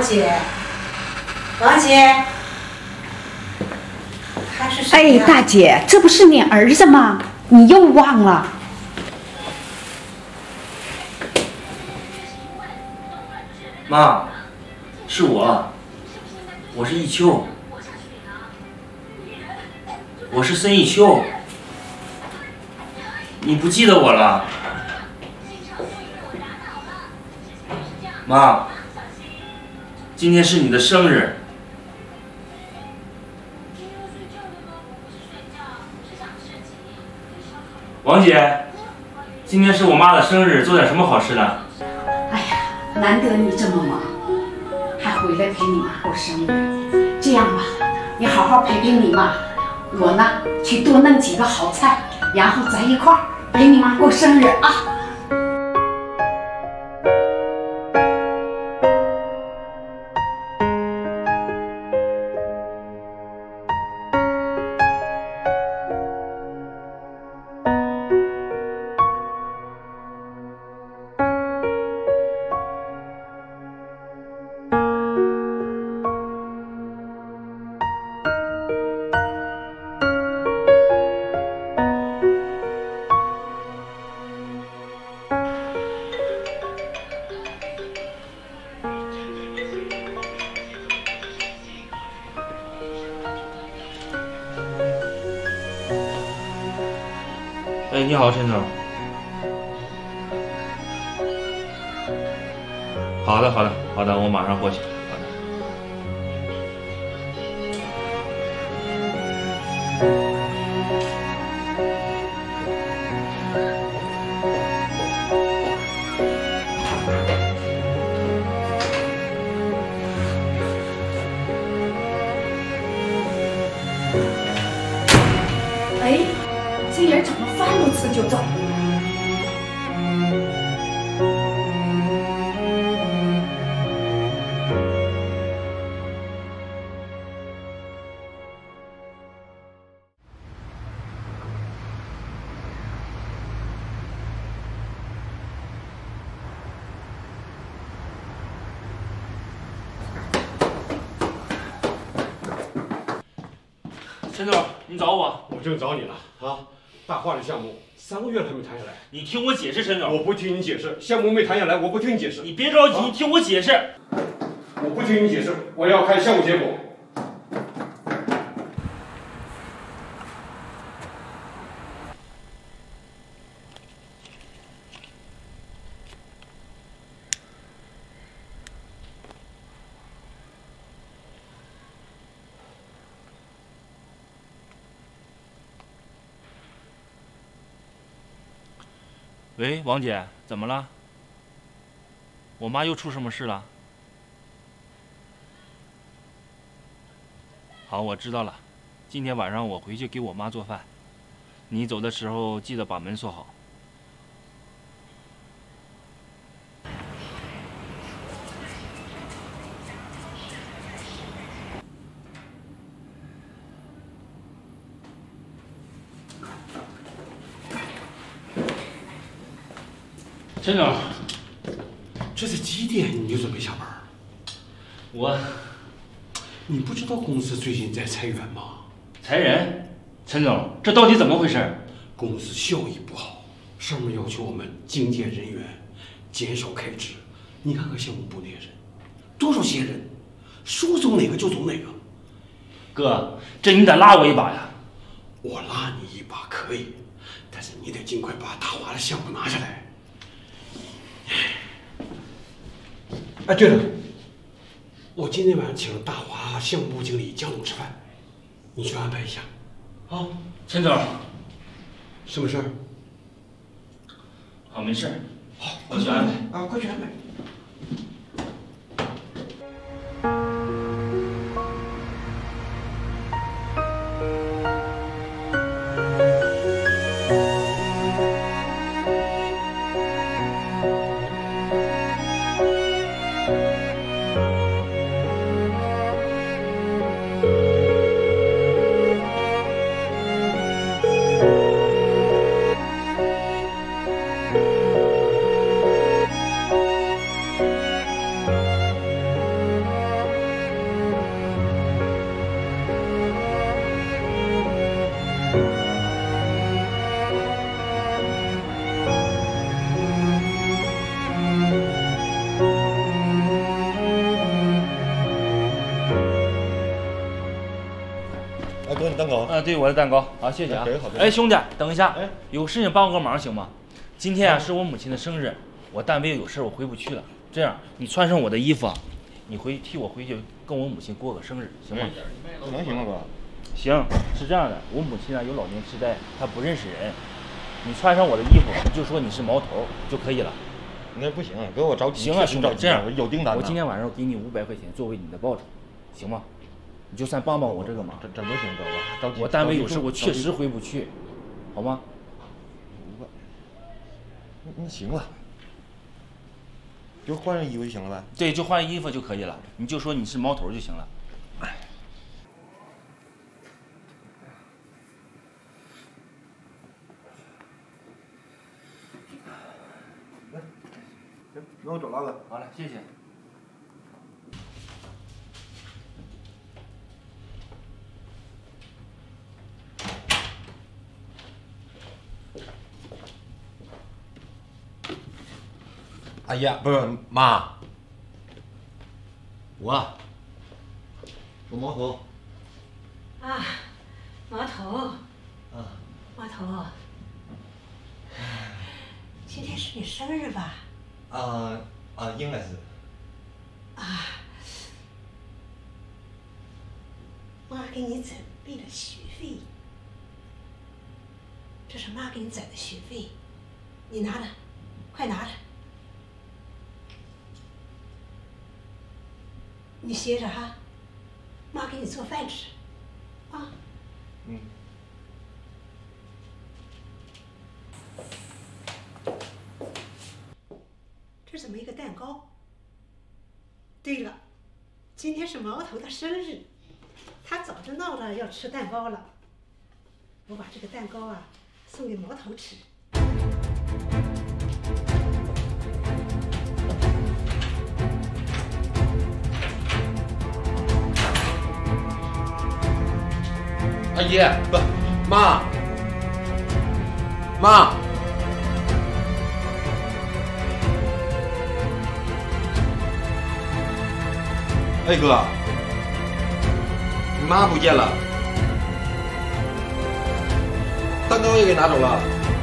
姐，王姐，还是谁呀？ 哎，大姐，这不是你儿子吗？你又忘了？ 妈，是我是一秋，我是孙一秋，你不记得我了？妈，今天是你的生日。王姐，今天是我妈的生日，做点什么好吃的？ 哎呀，难得你这么忙，还回来陪你妈过生日。这样吧，你好好陪陪你妈，我呢去多弄几个好菜，然后咱一块儿陪你妈过生日啊。 哎，你好，陈总。好的，我马上过去。好的。 哎，这人怎么饭不吃就走？ 陈总，你找我？ 我正找你呢啊！大化的项目3个月了还没谈下来。 你听我解释，陈总。 我不听你解释，项目没谈下来，我不听你解释。 你别着急，你听我解释。 我不听你解释，我要看项目结果。 喂，王姐，怎么了？我妈又出什么事了？好，我知道了。今天晚上我回去给我妈做饭，你走的时候记得把门锁好。陈总， 这是几点你就准备下班？你不知道公司最近在裁员吗？ 裁人？陈总，这到底怎么回事？ 公司效益不好，上面要求我们精简人员，减少开支。你看看项目部那些人，多少闲人，说走哪个就走哪个。 哥，这你得拉我一把呀！ 我拉你一把可以，但是你得尽快把大华的项目拿下来。哎，对了，我今天晚上请了大华项目部经理江总吃饭，你去安排一下。 好，陈总。 什么事儿？ 好，没事。 好， 我去安排。 啊，快去安排。 蛋糕。 对，我的蛋糕。好，谢谢啊。哎，兄弟，等一下，有事情帮我个忙行吗？今天啊是我母亲的生日，我单位有事我回不去了。这样，你穿上我的衣服啊，你替我回去跟我母亲过个生日，行吗？ 能行吗，哥？ 行，是这样的，我母亲啊有老年痴呆，她不认识人。你穿上我的衣服，你就说你是毛头就可以了。 那不行，哥，我着急。 行啊，兄弟，这样有订单。 我今天晚上给你500块钱作为你的报酬，行吗？你就算帮我这个忙。 真不行，哥，我着急。 我单位有事，我确实回不去，好吗？ 那行了，就换上衣服就行了呗。 对，就换衣服就可以了。你就说你是毛头就行了。 那我走了，哥。 好了，谢谢。 哎呀，不是妈，我毛头。 啊，毛头。毛头。今天是你生日吧？ 应该是。 妈给你准备了学费，这是妈给你攒的学费，你拿着，快拿着。你歇着哈，妈给你做饭吃，啊。这怎么一个蛋糕？对了，今天是毛头的生日，他早就闹着要吃蛋糕了。我把这个蛋糕啊送给毛头吃。 阿姨，不，妈，哎哥，你妈不见了，蛋糕也给拿走了。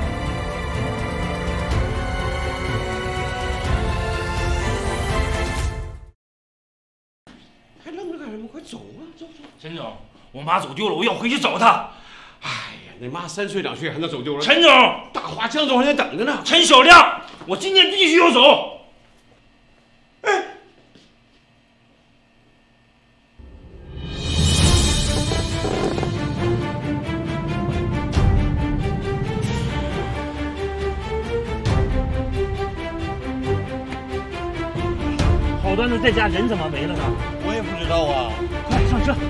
还愣着干什么？快走啊，走。 陈总，我妈走丢了，我要回去找她。 哎呀，你妈3岁2岁还能走丢了？ 陈总， 大花江州还在等着呢。 陈小亮，我今天必须要走。好端端在家，人怎么没了呢？ 我也不知道啊。 快上车！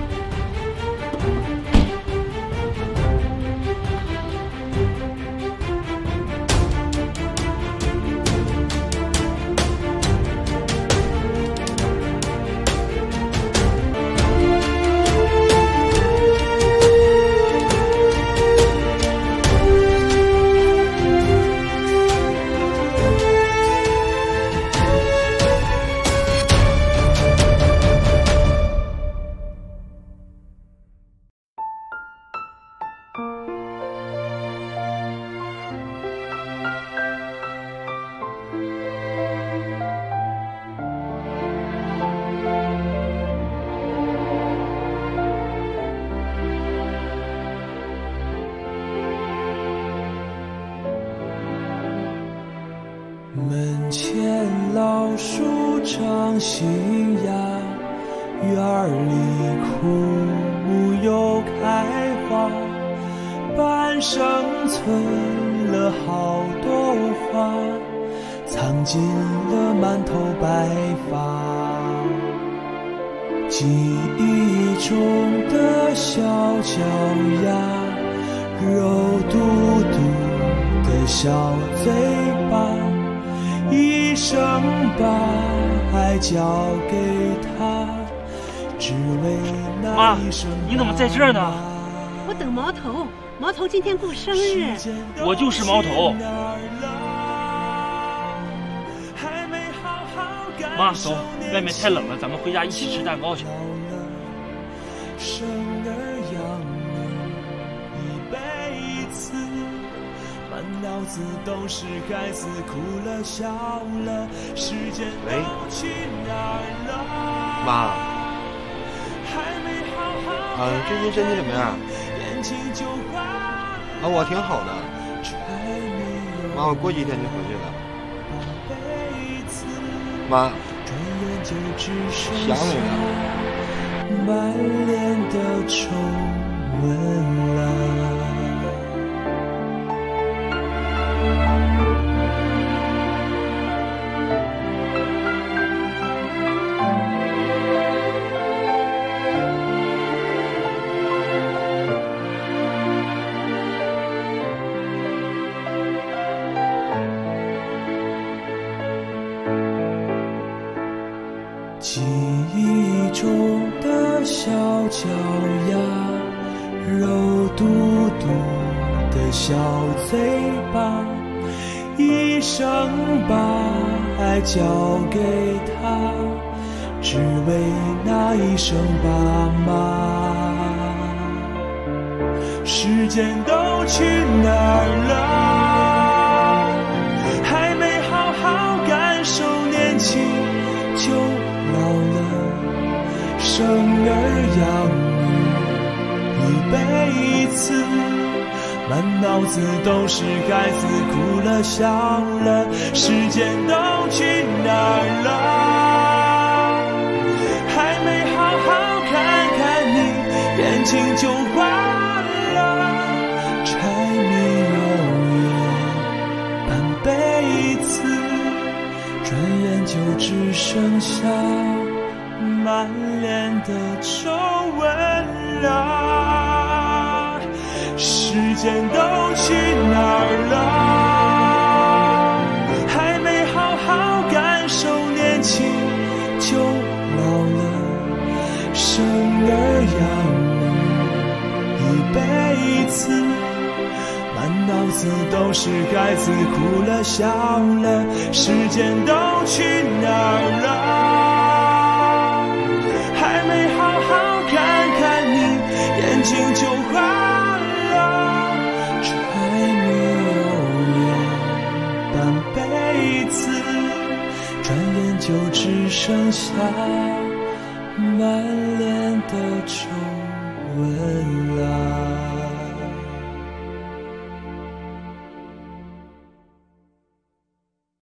门前老树长新芽，院儿里枯又开花，半生存了好多花，藏进了满头白发。记忆中的小脚丫，肉嘟嘟的小嘴巴，一生把爱交给他，只为那一声。 妈，你怎么在这儿呢？ 我等毛头，毛头今天过生日。 我就是毛头。妈，走，外面太冷了，咱们回家一起吃蛋糕去。 生儿养女脑子都是孩子哭了笑了，时间都去哪儿了？ 妈，最近身体怎么样？我挺好的。妈，我过几天就回去了。妈，想你了。 满脸的皱纹了。记忆中的小脚丫，肉嘟嘟的小嘴巴，一生把爱交给他，只为那一声爸妈。时间都去哪儿了？还没好好感受年轻就老了，生儿养女一辈子，满脑子都是孩子哭了笑了，时间都去哪儿了？还没好好看看你，眼睛就花了，柴米油盐半辈子，转眼就只剩下满脸的皱纹了。时间都去哪儿了？还没好好感受年轻就老了，生儿养女一辈子，满脑子都是孩子哭了笑了，时间都去哪儿了？还没好好看看你，眼睛就花了，柴米油盐半辈子，转眼就只剩下满脸的皱纹了。